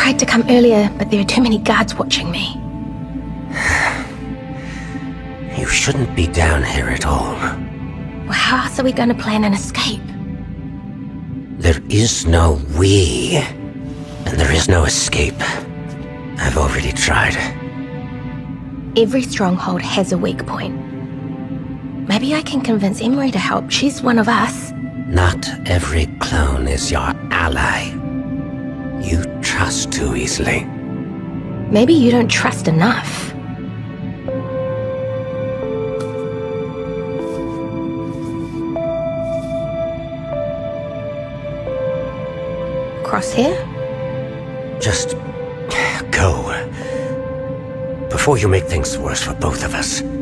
tried to come earlier, but there are too many guards watching me. You shouldn't be down here at all. Well, how else are we going to plan an escape? There is no we, and there is no escape. I've already tried. Every stronghold has a weak point. Maybe I can convince Emery to help. She's one of us. Not every clone is your ally. You trust too easily. Maybe you don't trust enough. Crosshair? Just go. Before you make things worse for both of us.